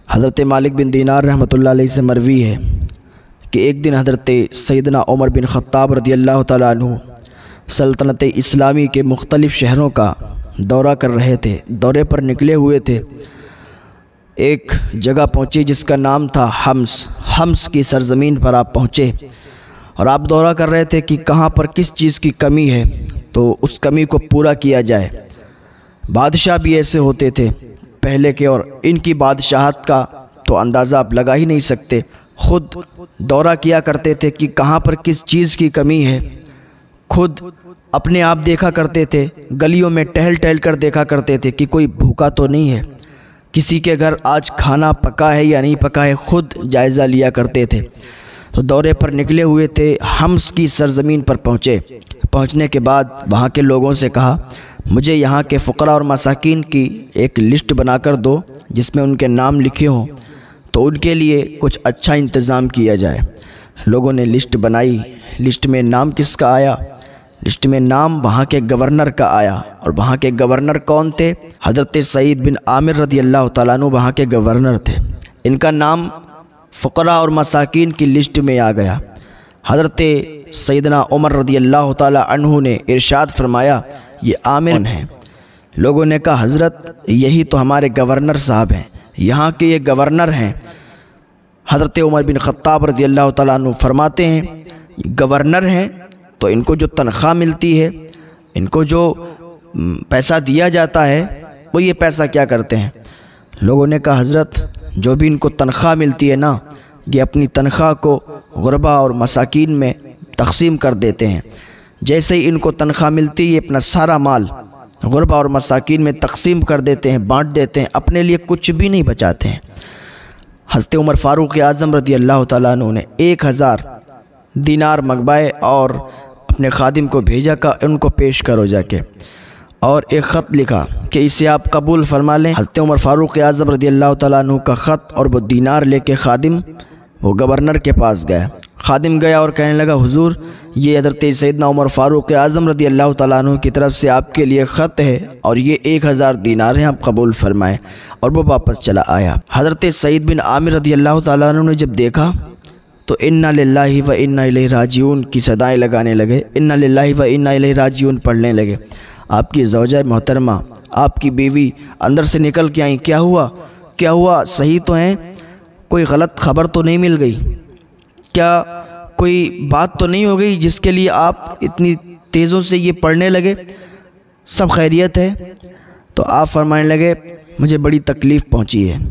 حضرت مالک بن دینار رحمۃ اللہ علیہ سے مروی ہے کہ ایک دن حضرت سیدنا عمر بن خطاب رضی اللہ تعالیٰ عنہ سلطنت اسلامی کے مختلف شہروں کا دورہ کر رہے تھے۔ دورے پر نکلے ہوئے تھے، ایک جگہ پہنچے جس کا نام تھا حمص کی سرزمین پر آپ پہنچے اور آپ دورہ کر رہے تھے کہ کہاں پر کس چیز کی کمی ہے تو اس کمی کو پورا کیا جائے۔ بادشاہ بھی ایسے ہوتے تھے پہلے کے، اور ان کی بادشاہت کا تو اندازہ آپ لگا ہی نہیں سکتے۔ خود دورہ کیا کرتے تھے کہ کہاں پر کس چیز کی کمی ہے، خود اپنے آپ دیکھا کرتے تھے، گلیوں میں ٹہل ٹہل کر دیکھا کرتے تھے کہ کوئی بھوکا تو نہیں ہے، کسی کے گھر آج کھانا پکا ہے یا نہیں پکا ہے، خود جائزہ لیا کرتے تھے۔ تو دورے پر نکلے ہوئے تھے، حمص کی سرزمین پر پہنچنے کے بعد وہاں کے لوگوں سے کہا مجھے یہاں کے فقراء اور مساکین کی ایک لسٹ بنا کر دو جس میں ان کے نام لکھے ہوں، تو ان کے لیے کچھ اچھا انتظام کیا جائے۔ لوگوں نے لسٹ بنائی، لسٹ میں نام کس کا آیا؟ لسٹ میں نام وہاں کے گورنر کا آیا، اور وہاں کے گورنر کون تھے؟ حضرت سعید بن عامر رضی اللہ تعالیٰ عنہ وہاں کے گورنر تھے۔ ان کا نام فقراء اور مساکین کی لسٹ میں آ گیا۔ حضرت سیدنا عمر رضی اللہ تعالیٰ عنہ نے ارشاد فرمایا یہ عامر ہیں۔ لوگوں نے کہا حضرت یہی تو ہمارے گورنر صاحب ہیں، یہاں کے یہ گورنر ہیں۔ حضرت عمر بن خطاب رضی اللہ تعالیٰ عنہ فرماتے ہیں گورنر ہیں تو ان کو جو تنخواہ ملتی ہے، ان کو جو پیسہ دیا جاتا ہے، وہ یہ پیسہ کیا کرتے ہیں؟ لوگوں نے کہا حضرت جو بھی ان کو تنخواہ ملتی ہے نا، یہ اپنی تنخواہ کو غربا اور مساکین میں تقسیم کر دیتے ہیں۔ جیسے ہی ان کو تنخواہ ملتی ہے، یہ اپنا سارا مال غربا اور مساکین میں تقسیم کر دیتے ہیں، بانٹ دیتے ہیں، اپنے لیے کچھ بھی نہیں بچاتے ہیں۔ حضرت عمر فاروق اعظم رضی اللہ تعالیٰ عنہ نے 1000 دینار منگوائے اور اپنے خادم کو بھیجا کہ ان کو پیش کرو جا کے، اور ایک خط لکھا کہ اسے آپ قبول فرما لیں۔ حضرت عمر فاروق اعظم رضی اللہ تعالیٰ عنہ کا خط اور وہ دینار لے کے خادم وہ گورنر کے پاس گیا۔ خادم گیا اور کہنے لگا حضور یہ حضرت سیدنا عمر فاروق اعظم رضی اللہ تعالیٰ عنہ کی طرف سے آپ کے لیے خط ہے اور یہ 1000 دینار ہیں، آپ قبول فرمائیں، اور وہ واپس چلا آیا۔ حضرت سعید بن عامر رضی اللہ تعالیٰ عنہ نے جب دیکھا تو انا للہ و انا الیہ راجعون کی صدائیں لگانے لگے، انا للہ و انا الیہ راجعون پڑھنے لگے۔ آپ کی زوجہ محترمہ، آپ کی بیوی اندر سے نکل کے آئیں، کیا ہوا؟ صحیح تو ہیں؟ کوئی غلط خبر تو نہیں مل گئی؟ کیا کوئی بات تو نہیں ہو گئی جس کے لیے آپ اتنی تیزوں سے یہ پڑھنے لگے؟ سب خیریت ہے؟ تو آپ فرمانے لگے مجھے بڑی تکلیف پہنچی ہے۔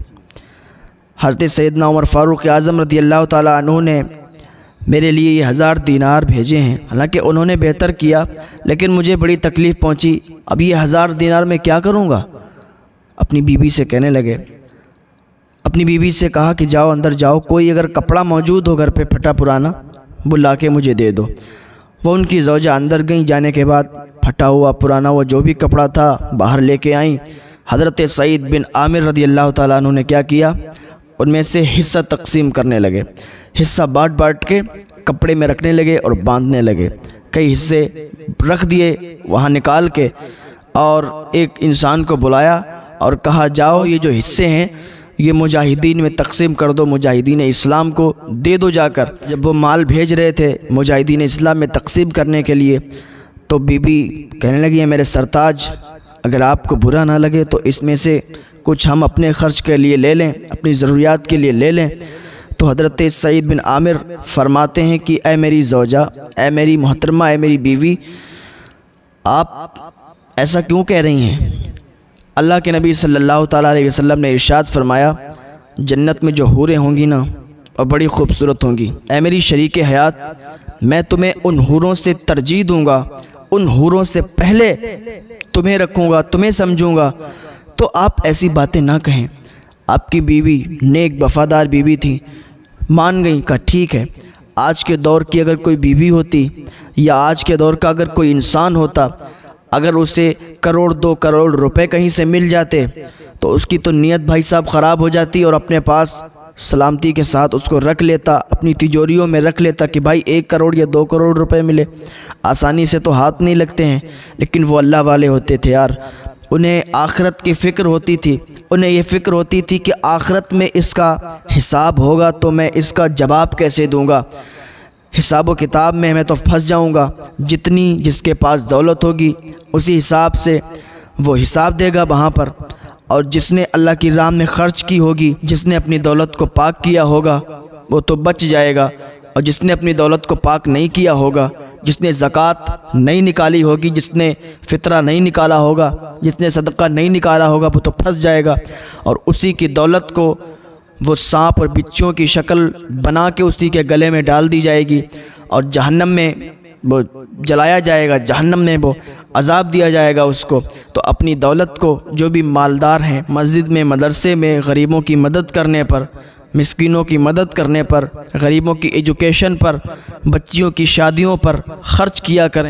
حضرت سیدنا عمر فاروق اعظم رضی اللہ تعالیٰ عنہ نے میرے لیے یہ 1000 دینار بھیجے ہیں، حالانکہ انہوں نے بہتر کیا، لیکن مجھے بڑی تکلیف پہنچی، اب یہ 1000 دینار میں کیا کروں گا؟ اپنی بیوی سے کہنے لگے، اپنی بیوی سے کہا کہ جاؤ اندر جاؤ، کوئی اگر کپڑا موجود ہو گھر پہ پھٹا پرانا وہ لا کے مجھے دے دو۔ وہ ان کی زوجہ اندر گئیں، جانے کے بعد پھٹا ہوا پرانا وہ جو بھی کپڑا تھا باہر لے کے آئیں۔ حضرت سعید بن عامر رضی اللہ تعالیٰ عنہ نے کیا کیا؟ ان میں سے حصہ تقسیم کرنے لگے، حصہ بانٹ کے کپڑے میں رکھنے لگے اور باندھنے لگے۔ کئی حصے رکھ دیے وہاں نکال کے، اور ایک انسان کو بلایا اور کہا جاؤ یہ جو حصے ہیں یہ مجاہدین میں تقسیم کر دو، مجاہدین اسلام کو دے دو جا کر۔ جب وہ مال بھیج رہے تھے مجاہدین اسلام میں تقسیم کرنے کے لیے تو بی بی کہنے لگی ہے میرے سرتاج اگر آپ کو برا نہ لگے تو اس میں سے کچھ ہم اپنے خرچ کے لیے لے لیں، اپنی ضروریات کے لیے لے لیں۔ تو حضرت سعید بن عامر فرماتے ہیں کہ اے میری زوجہ، اے میری محترمہ، اے میری بیوی، آپ ایسا کیوں کہہ رہی ہیں؟ اللہ کے نبی صلی اللہ تعالیٰ علیہ وسلم نے ارشاد فرمایا جنت میں جو حوریں ہوں گی نا اور بڑی خوبصورت ہوں گی، اے میری شریک حیات میں تمہیں ان حوروں سے ترجیح دوں گا، ان حوروں سے پہلے تمہیں رکھوں گا، تمہیں سمجھوں گا۔ تو آپ ایسی باتیں نہ کہیں۔ آپ کی بیوی نیک وفادار بیوی تھی، مان گئیں، کہا ٹھیک ہے۔ آج کے دور کی اگر کوئی بیوی ہوتی یا آج کے دور کا اگر کوئی انسان ہوتا، اگر اسے 1 کروڑ 2 کروڑ روپے کہیں سے مل جاتے تو اس کی تو نیت بھائی صاحب خراب ہو جاتی اور اپنے پاس سلامتی کے ساتھ اس کو رکھ لیتا، اپنی تجوریوں میں رکھ لیتا کہ بھائی 1 کروڑ یا 2 کروڑ روپے ملے۔ آسانی سے تو ہاتھ نہیں لگتے ہیں، لیکن وہ اللہ والے ہوتے تھے یار۔ انہیں آخرت کی فکر ہوتی تھی، انہیں یہ فکر ہوتی تھی کہ آخرت میں اس کا حساب ہوگا تو میں اس کا جواب کیسے دوں گا، حساب و کتاب میں تو پھنس جاؤں گا۔ جتنی جس کے پاس دولت ہوگی اسی حساب سے وہ حساب دے گا وہاں پر، اور جس نے اللہ کی راہ میں خرچ کی ہوگی، جس نے اپنی دولت کو پاک کیا ہوگا وہ تو بچ جائے گا، اور جس نے اپنی دولت کو پاک نہیں کیا ہوگا، جس نے زکوٰۃ نہیں نکالی ہوگی، جس نے فطرہ نہیں نکالا ہوگا، جس نے صدقہ نہیں نکالا ہوگا وہ تو پھنس جائے گا، اور اسی کی دولت کو وہ سانپ اور بچھوؤں کی شکل بنا کے اسی کے گلے میں ڈال دی جائے گی، اور جہنم میں وہ جلایا جائے گا، جہنم میں وہ عذاب دیا جائے گا اس کو۔ تو اپنی دولت کو جو بھی مالدار ہیں مسجد میں، مدرسے میں غریبوں کی مدد کرنے پر، مسکینوں کی مدد کرنے پر، غریبوں کی ایجوکیشن پر، بچیوں کی شادیوں پر خرچ کیا کریں۔